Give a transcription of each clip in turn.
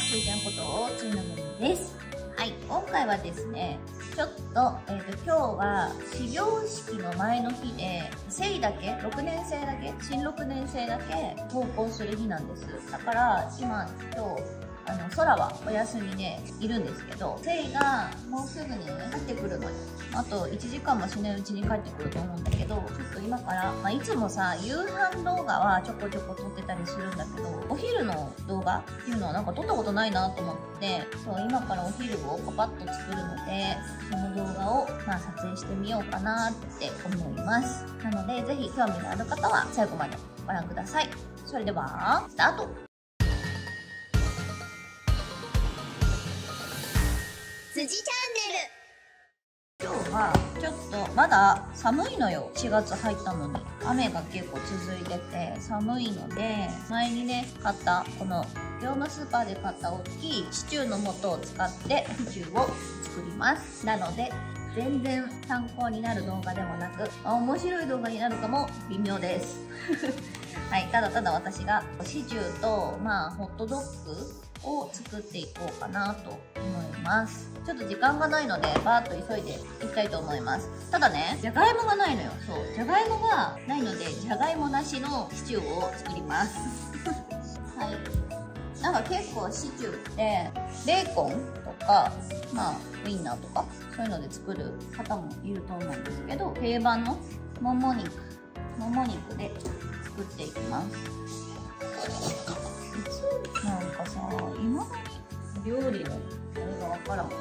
ついちゃんことついのむみです。はい、今回はですね、ちょっと、今日は始業式の前の日で、生だけ、6年生だけ、新6年生だけ登校する日なんです。だから、今日、空はお休みでいるんですけど、せいがもうすぐに帰ってくるのよ。あと1時間もしないうちに帰ってくると思うんだけど、ちょっと今から、いつもさ、夕飯動画はちょこちょこ撮ってたりするんだけど、お昼の動画っていうのはなんか撮ったことないなと思って、そう、今からお昼をパパッと作るので、その動画を、撮影してみようかなって思います。なので、ぜひ興味がある方は最後までご覧ください。それでは、スタート。辻チャンネル。今日はちょっとまだ寒いのよ。4月入ったのに雨が結構続いてて寒いので、前にね買ったこの業務スーパーで買った大きいシチューの素を使ってシチューを作ります。なので全然参考になる動画でもなく、面白い動画になるかも微妙ですはい、ただただ私がシチューとホットドッグを作っていこうかなと思います。ちょっと時間がないのでバーッと急いでいきたいと思います。ただね、じゃがいもがないのよ。そう、じゃがいもがないのでじゃがいもなしのシチューを作りますはい、なんか結構シチューってベーコンとかウインナーとかそういうので作る方もいると思うんですけど、定番のもも肉で作っていきます。なんかさ、今料理のあれがわからん。い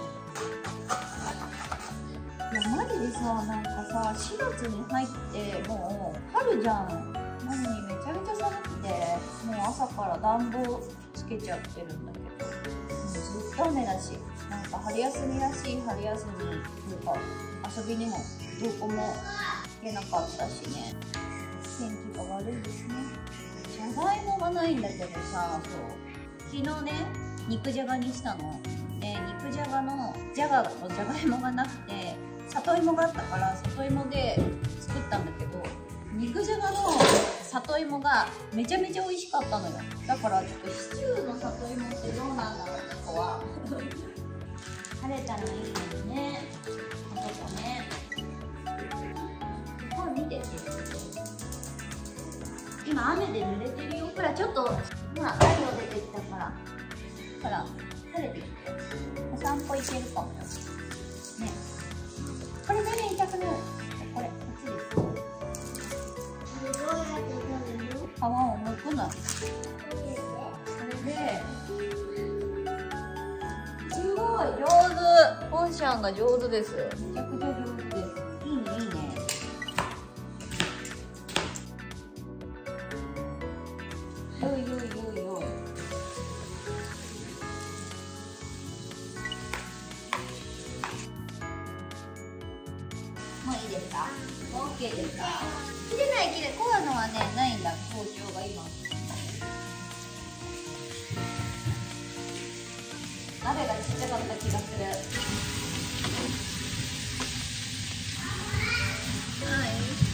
やマジでさ、なんかさ、4月に入ってもう春じゃん。なのにめちゃめちゃ寒くて、もう朝から暖房つけちゃってるんだけど、ずっと雨だし、なんか春休みらしい春休みというか、遊びにもどこも行けなかったしね、天気が悪いですね。じゃがいもがないんだけどさ、そう昨日ね、肉じゃがにしたの。で、肉じゃがのじゃがいもがなくて、里芋があったから里芋で作ったんだけど、肉じゃがの里芋がめちゃめちゃ美味しかったのよ。だからちょっとシチューの里芋ってどうなんだろう、ここは晴れたらいいのにね。あとかね、ここ見てて、今雨で濡れてるよ。ほらちょっと、ほら太陽出てきたから、ほら晴れてきてお散歩行けるかもよね。これ目に痛くなる。これこっちです。皮を剥くの。それですごい上手。ポンシャンが上手です。めちゃくちゃ上手です。いいねいいね。よいよいよいよい。もういいですか？ OK ですか？切れないこういうのはね、ないんだ、包丁が今。鍋がちっちゃかった気がする。はい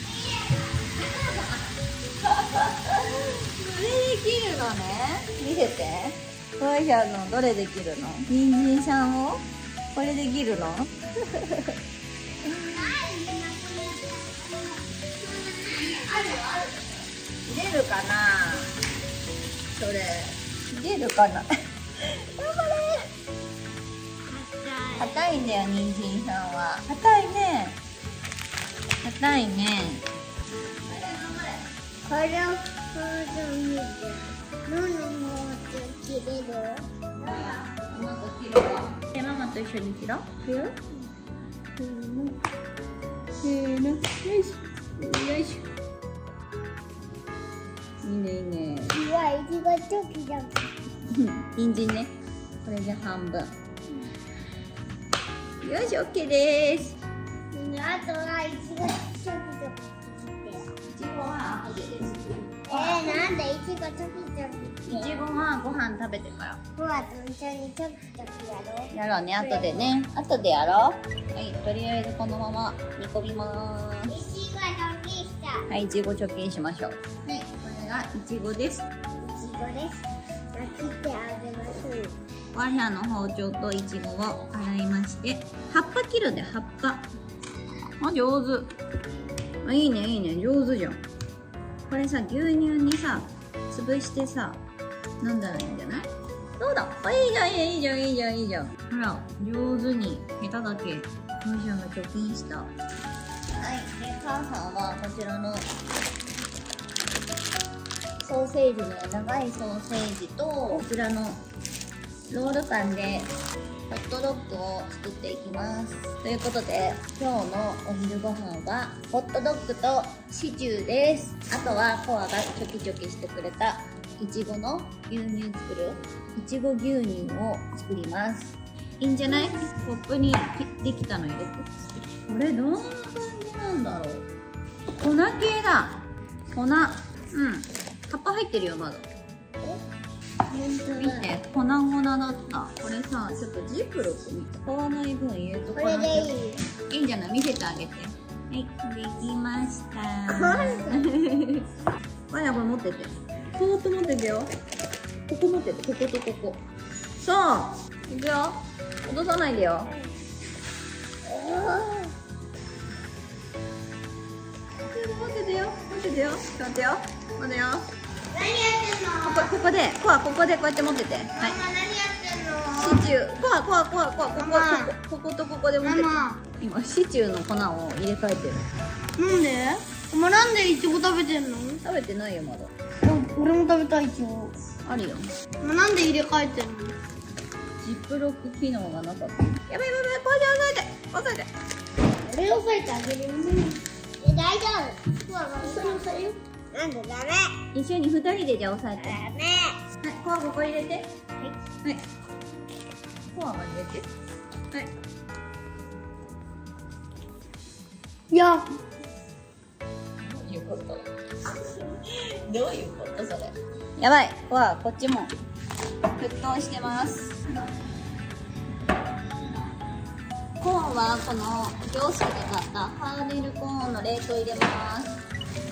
これで切るのね。見せて。こういうのどれで切るの？人参さんをこれで切るの入れるかな、それ。入れるかな頑張れ。硬いんだよ、人参さんは。硬いね。硬いね。 これを見て。ママも切れる？ ママと切るわ。で、ママと一緒に切ろう。いくよ。せーの。よいしょ。よいしょ。いいねいいね。 うわ、いちごチョキだ。 人参ね。これで半分。よし、オッケーです。 あとはいちごチョキチョキ切って。 いちごは後でです。 なんでいちごチョキチョキ切って。 いちごはご飯食べてから。 ご飯と一緒にチョキチョキやろう。 やろうね、後でね。後でやろう。はい、とりあえずこのまま煮込みまーす。 いちごチョキした。 はい、いちご貯金しましょう。はい、これがいちごです。 いちごです。切ってあげます。 我が家の包丁といちごを洗いまして、葉っぱ切るんで、葉っぱ。あ、上手。あ、いいねいいね、上手じゃん。これさ、牛乳にさ潰してさ飲んだらいいんじゃない？どうだ？あ、いいじゃんいいじゃんいいじゃんいいじゃん。ほら、上手に下手だけマジャが貯金した。はい、で母さんはこちらのソーセージね、長いソーセージとこちらのロールパンでホットドッグを作っていきます。ということで今日のお昼ご飯はホットドッグとシチューです。あとはコアがチョキチョキしてくれたいちごの牛乳作るいちご牛乳を作ります。いいんじゃない？コップにできたの入れて。これどんな感じなんだろう。粉系だ。粉。うん。葉っぱ入ってるよまだ。見て、粉々だった。これさ、ちょっとジップロックに使わない分入れとかなきゃ。いいんじゃない？見せてあげて。はい、できました。まだこれ持ってて。そーっと持っててよ。ここ持ってて、こことここ。そう、いくよ。落とさないでよ。持っててよ。持っててよ。ちょっと待ってよ。待ってよ。 何やってんの？ ここで、ここでこうやって持ってて。はい。 ママ何やってんの？ シチュー、こことここで持ってて。今シチューの粉を入れ替えてる。 なんで？お前なんでいちご食べてんの？ 食べてないよまだ。 俺も食べたいいちご。 あるよ。 お前なんで入れ替えてんの？ ジップロック機能がなかった。やばい、こうやって押さえて。 俺押さえてあげる。大丈夫。一緒に押さえよ。なんでダメ？ 一緒に2人でじゃあ押さえて。 ダメ。 はい、コアここ入れて。はい。はい。コアも入れて。はい。 いや。 どういうこと？どういうことそれ？やばい。コアこっちも沸騰してます。コーンはこの業者で買ったハーネルコーンの冷凍入れます。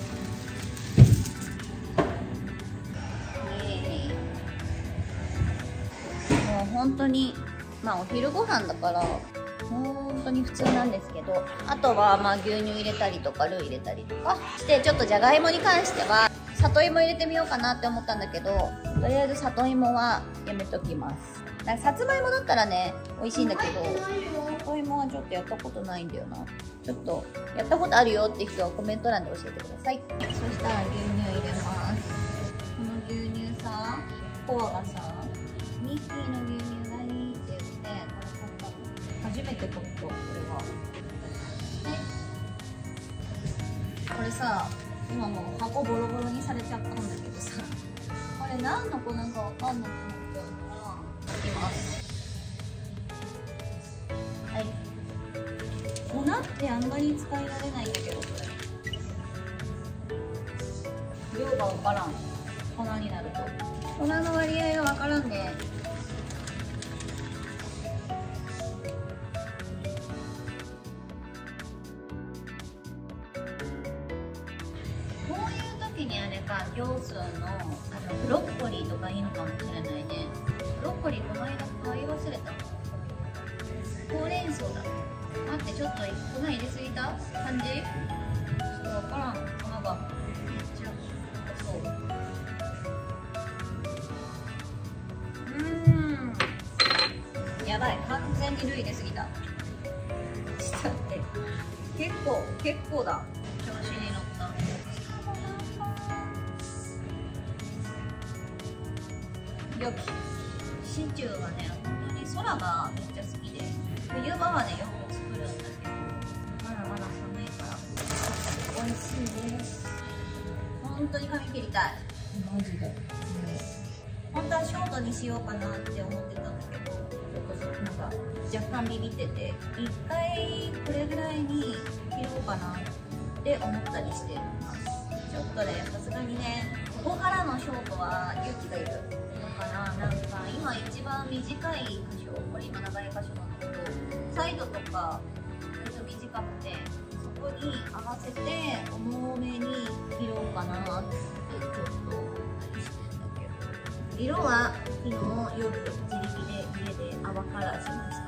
もう本当にまあお昼ご飯だから本当に普通なんですけど、あとはまあ牛乳入れたりとかルー入れたりとかして、ちょっとじゃがいもに関しては里芋入れてみようかなって思ったんだけど、とりあえず里芋はやめときます。さつまいもだったらね美味しいんだけど、里芋はちょっとやったことないんだよな。ちょっとやったことあるよって人はコメント欄で教えてください。そしたら牛乳入れます。この牛乳さ、コアがさミッキーの牛乳がいいって言ってこれ買ったの。初めて買ったこれは。これさ今もう箱ボロボロにされちゃったんだけどさ、これ何の粉かわかんなくなっちゃうからいきます。はい。粉ってあんまり使いられないんだけど、これ量がわからん。粉になると粉の割合がわからんね。こういう時にあれか、業数のブロッコリーとかいいのかもしれないね。ブロッコリーこの間買い忘れた。ほうれん草だ。待って、ちょっと粉入れすぎた感じ？ちょっとわからん。粉がめっちゃそう。やばい、完全にルー入れすぎた。ちょっと待って、結構だ。調子に乗った。よきシチューはね、本当に空がめっちゃ好きで、冬場はねよく作るんだけど、まだまだ寒いから美味しいです。本当に髪切りたいマジで。本当はショートにしようかなって思ってたんだけど、ちょっとなんか若干ビビってて、一回これぐらいに切ろうかなって思ったりしてます。ちょっとねさすがにね、ここからのショートは勇気がいるのかな。なんか今一番短い箇所、これ今長い箇所なんだけど、サイドとか割と短くて、そこに合わせて重めに切ろうかなってちょっと思ったりしてんだけど、色は昨日夜自力でカラーしました。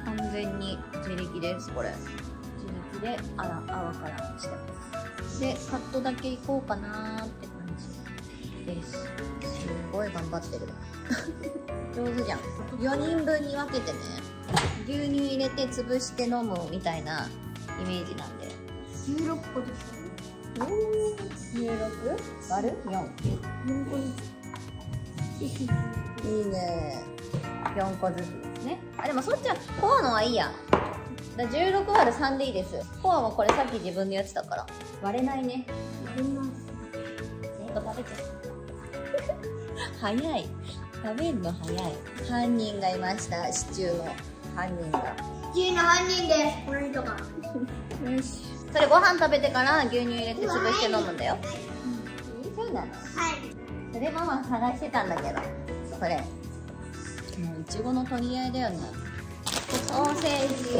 完全に自力です。これ自力で泡カラーしてます。でカットだけいこうかなーって感じです。すごい頑張ってる上手じゃん。4人分に分けてね、牛乳入れて潰して飲むみたいなイメージなんで。 16個ですね。 16割る4。 4個ずつ。 いいね。4個ずつですね。あ、でもそっちはコアのはいいや。だ16割る3でいいです。コアはこれさっき自分でやってたから割れないね。 割れます。 全部食べちゃう早い。食べるの早い。犯人がいました。シチューの犯人が。 シチューの犯人です。この人が。 よし。それご飯食べてから牛乳入れて潰して飲むんだよ。そうなの。 はい。 それママ探してたんだけど。これ。もういちごの取り合いだよね。ソーセージ。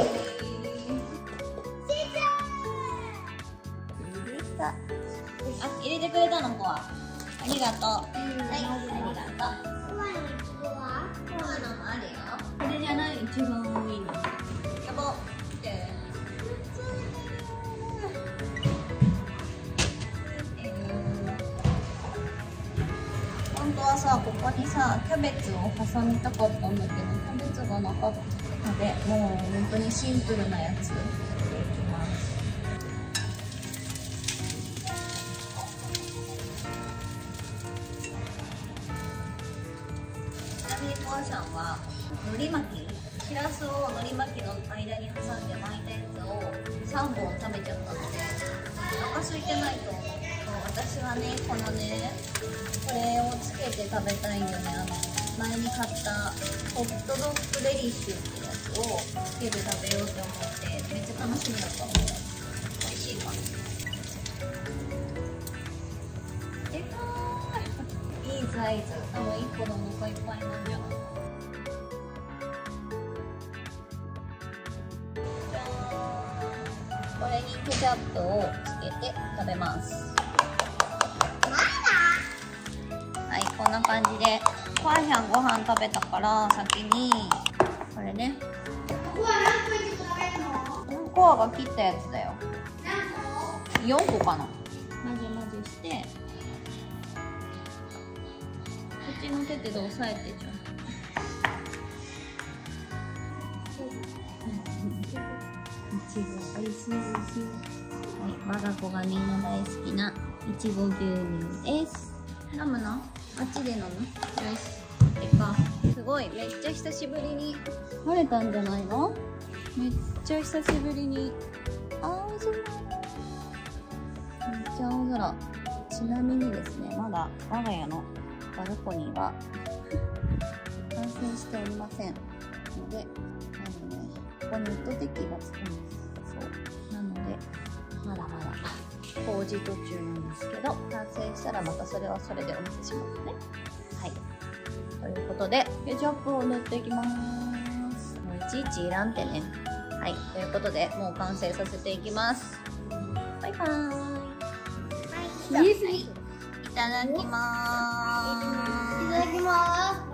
あ、入れてくれたの子は。ありがとう。はい、ありがとう。 コアのいちごは？ コアのもあるよ。これじゃない、一番多いの。やば。本当はさ、ここにさ、キャベツを挟みたかったんだけど、キャベツがなかったので、もう本当にシンプルなやつでいきます。ちなみにコアさんは海苔巻き、しらすを海苔巻きの間に挟んで巻いたやつを3本食べちゃったので、お腹空いてないと思う。私はね、このね、これをつけて食べたいんよね。前に買ったホットドッグデリッシュってやつをつけて食べようと思って、めっちゃ楽しみだったの。美味しいかな。でかーい。いいサイズ。多分1個でお腹いっぱいなんじゃない。じゃーん。これにケチャップをつけて食べます。はい、こんな感じでコアちゃんご飯食べたから先にこれね、 コア何個いちご食べるの？ コアが切ったやつだよ。 何個？ 4個かな。混ぜ混ぜして、こっちの手で押さえてちゃう。いちごおいしいですよ。はい、我が子がみんな大好きないちご牛乳です。飲むの？あっちで飲む？よし。てか、すごい、めっちゃ久しぶりに晴れたんじゃないの？めっちゃ久しぶりに青空。めっちゃ青空。ちなみにですね、まだ我が家のバルコニーは完成しておりませんので、ここにウッドデッキがつくんです。そう。なので、まだまだ工事途中なんですけど、完成したらまたそれはそれでお見せしますね。はい。ということで、ケチャップを塗っていきます。もういちいちいらんってね。はい。ということで、もう完成させていきます。バイバーイ。はい。いただきまーす。 いただきます。